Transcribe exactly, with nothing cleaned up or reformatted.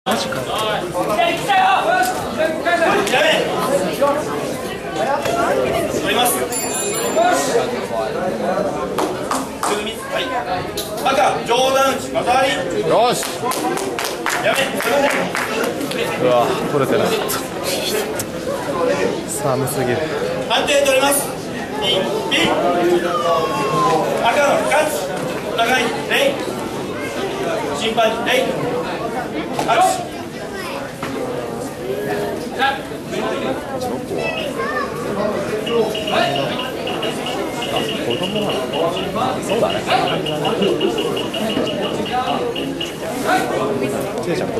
マジか。 取ります。はい。赤上段打ち技あり。 よし。 やめ。 うわ取れてなかった。寒すぎる。 判定取ります。一ピン。赤の勝つ。お互いレイ。審判レイ。拍手。 子供なの？そうだね。